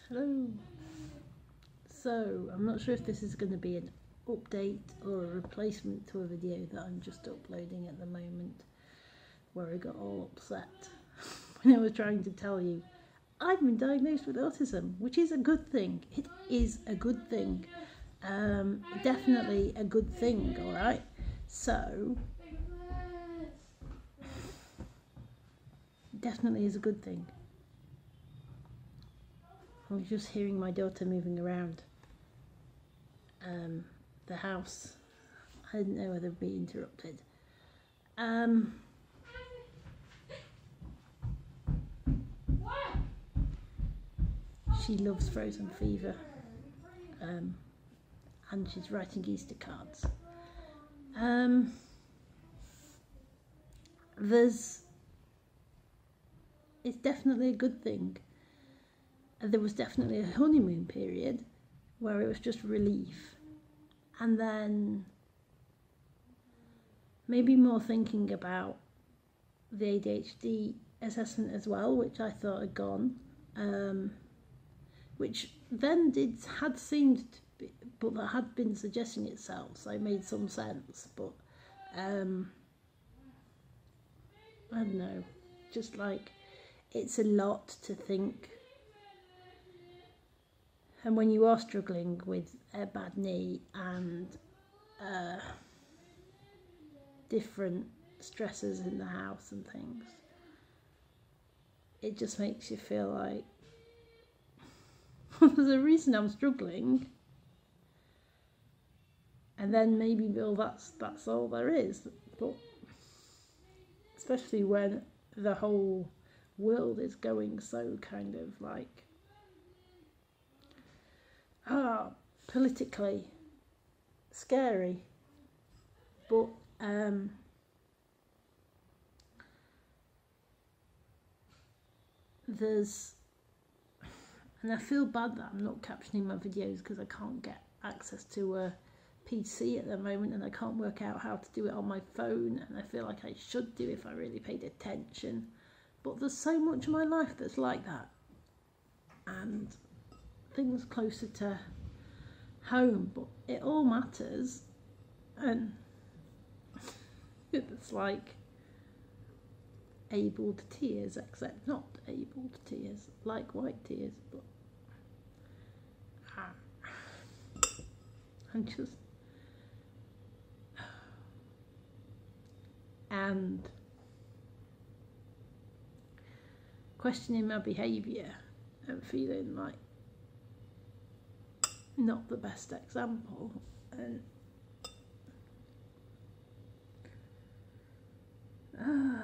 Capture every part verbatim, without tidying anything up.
Hello. So, I'm not sure if this is going to be an update or a replacement to a video that I'm just uploading at the moment, where I got all upset when I was trying to tell you I've been diagnosed with autism, which is a good thing. It is a good thing. Um, definitely a good thing, alright? So, definitely is a good thing. I was just hearing my daughter moving around um, the house. I didn't know whether to be interrupted. Um, she loves Frozen Fever, um, and she's writing Easter cards. Um, there's, it's definitely a good thing. There was definitely a honeymoon period where it was just relief, and then maybe more thinking about the A D H D assessment as well, which I thought had gone, um, which then did had seemed to be, but that had been suggesting itself, so it made some sense. But um, I don't know, just like it's a lot to think. And when you are struggling with a bad knee and uh, different stresses in the house and things, it just makes you feel like there's a reason I'm struggling, and then maybe, well, that's that's all there is. But especially when the whole world is going so kind of like ah, politically scary, but um, there's, and I feel bad that I'm not captioning my videos because I can't get access to a P C at the moment, and I can't work out how to do it on my phone, and I feel like I should do if I really paid attention, but there's so much of my life that's like that, and things closer to home, but it all matters. And it's like able to tears, except not able to tears, like white tears, but ah, I'm just, and questioning my behaviour and feeling like not the best example, and uh,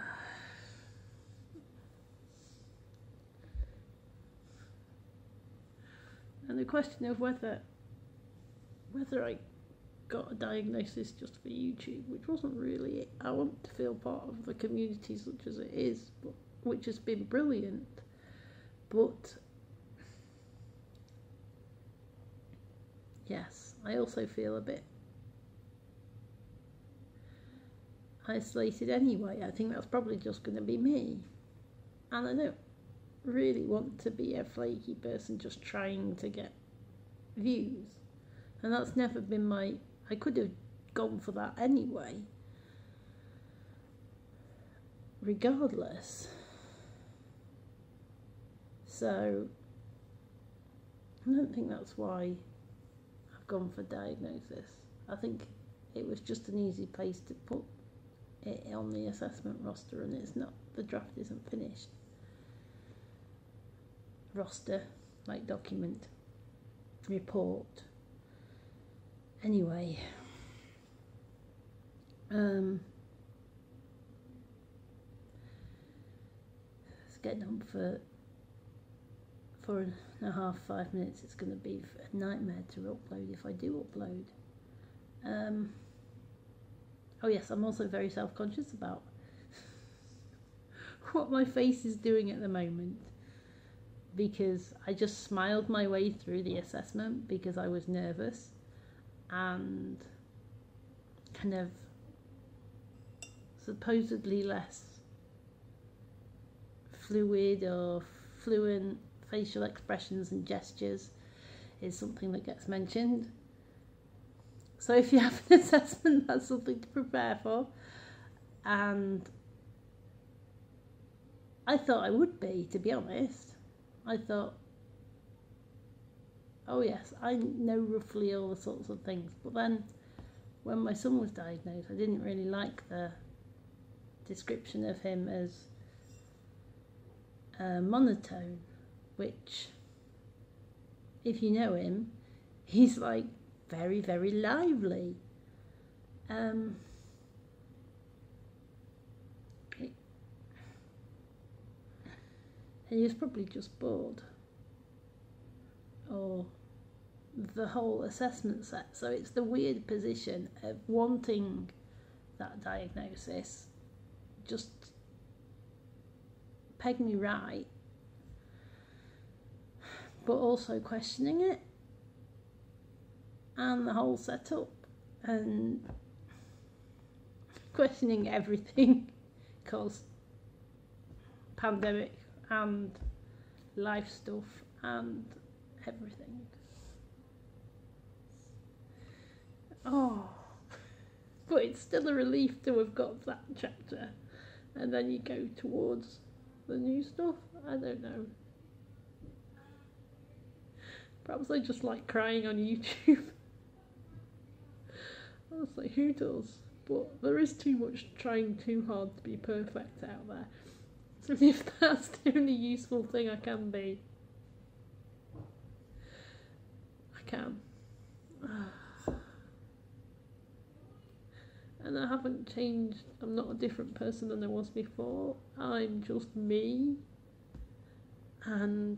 and the question of whether whether I got a diagnosis just for YouTube, which wasn't really it. I want to feel part of the community such as it is, but which has been brilliant, but yes, I also feel a bit isolated anyway. I think that's probably just going to be me, and I don't really want to be a flaky person just trying to get views, and that's never been my, I could have gone for that anyway regardless, so I don't think that's why I've gone for diagnosis. I think it was just an easy place to put it on the assessment roster, and it's not, the draft isn't finished. Roster, like document, report. Anyway, um, it's getting on for four and a half, five minutes. It's going to be a nightmare to upload if I do upload. Um, oh yes, I'm also very self-conscious about what my face is doing at the moment, because I just smiled my way through the assessment because I was nervous and kind of supposedly less fluid or fluent facial expressions and gestures is something that gets mentioned. So if you have an assessment, that's something to prepare for. And I thought I would be, to be honest. I thought, oh yes, I know roughly all the sorts of things. But then when my son was diagnosed, I didn't really like the description of him as uh, monotone, which, if you know him, he's like very, very lively. Um, it, and he was probably just bored, or the whole assessment set. So it's the weird position of wanting that diagnosis, just peg me right, but also questioning it and the whole setup and questioning everything, because pandemic and life stuff and everything. Oh, but it's still a relief to have got that chapter, and then you go towards the new stuff. I don't know. Perhaps I just like crying on YouTube. Honestly, who does? But there is too much trying too hard to be perfect out there. So if that's the only useful thing I can be, I can. And I haven't changed. I'm not a different person than I was before. I'm just me. And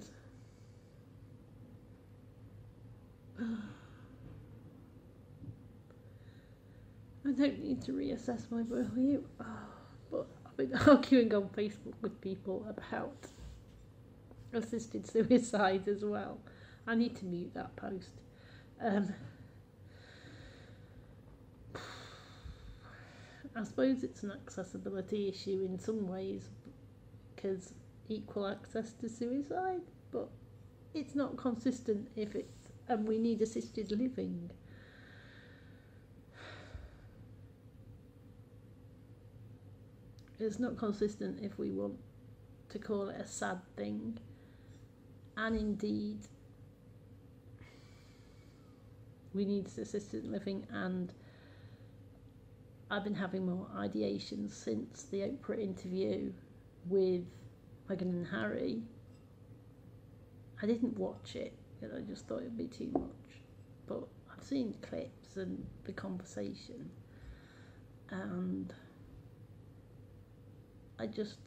I don't need to reassess my value. Oh, but I've been arguing on Facebook with people about assisted suicide as well. I need to mute that post. Um, I suppose it's an accessibility issue in some ways, because equal access to suicide, but it's not consistent if it's, and we need assisted living. It's not consistent if we want to call it a sad thing, and indeed we need assisted living. And I've been having more ideations since the Oprah interview with Meghan and Harry. I didn't watch it because I just thought it would be too much, but I've seen clips and the conversation, and I just,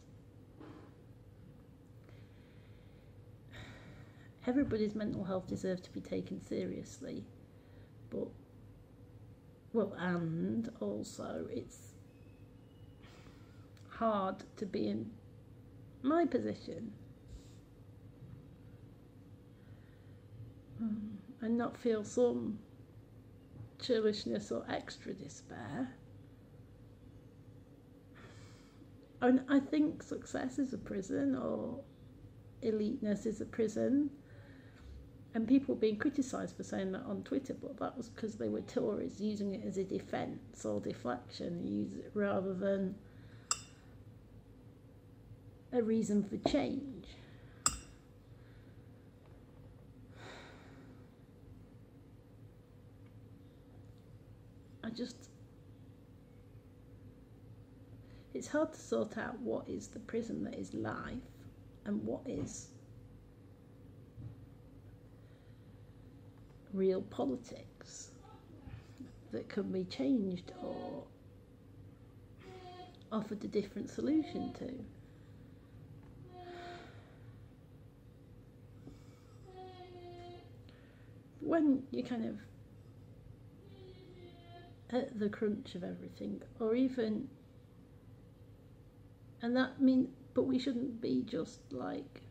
everybody's mental health deserves to be taken seriously, but well, and also it's hard to be in my position um, and not feel some churlishness or extra despair. And I think success is a prison, or eliteness is a prison. And people being criticised for saying that on Twitter, but that was because they were Tories using it as a defence or deflection, use it rather than a reason for change. I just, it's hard to sort out what is the prison that is life and what is real politics that can be changed or offered a different solution to. When you're kind of at the crunch of everything, or even, and that mean, but we shouldn't be just like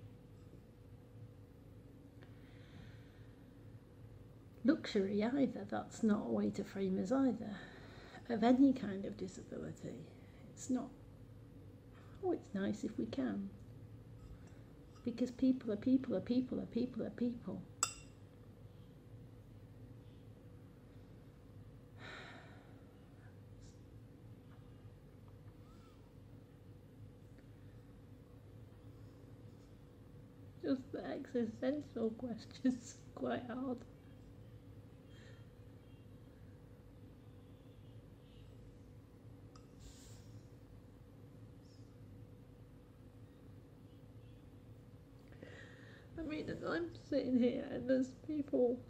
luxury either. That's not a way to frame us either, of any kind of disability. It's not, oh, it's nice if we can, because people are people are people are people are people. Just the existential questions quite hard. I mean, and I'm sitting here and there's people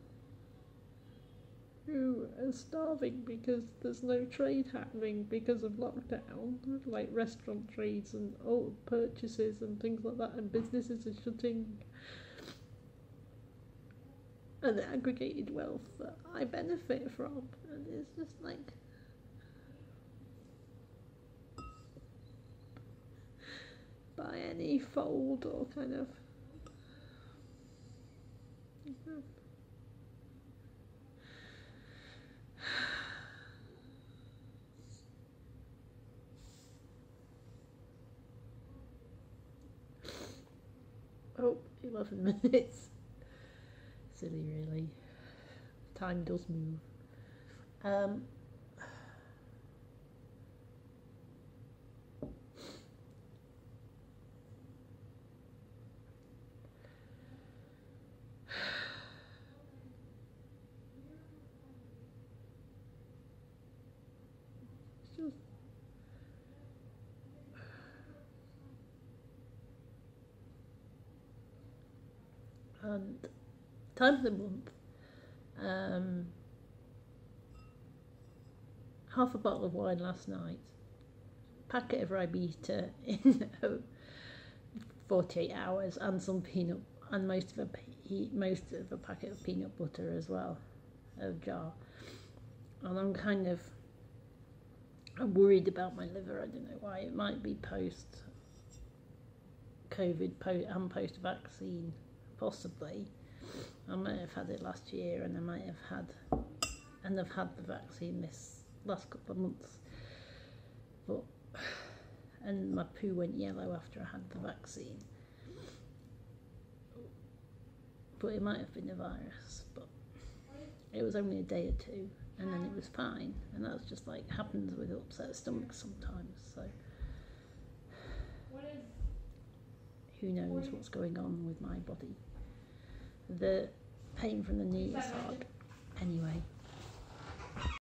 who are starving because there's no trade happening because of lockdown, like restaurant trades and all purchases and things like that, and businesses are shutting, and the aggregated wealth that I benefit from, and it's just like, by any fold or kind of oh, eleven minutes. Silly, really. Time does move. Um, it's just and time of the month. Um, half a bottle of wine last night. Packet of Ribena in forty-eight hours, and some peanut, and most of a most of a packet of peanut butter as well, a jar. And I'm kind of I'm worried about my liver. I don't know why. It might be post COVID po- and post vaccine, possibly. I might have had it last year, and I might have had, and I've had the vaccine this last couple of months. But and my poo went yellow after I had the vaccine. But it might have been a virus, but it was only a day or two, and then it was fine. And that's just like happens with upset stomachs sometimes. So who knows what's going on with my body. The pain from the knee is hard. Anyway.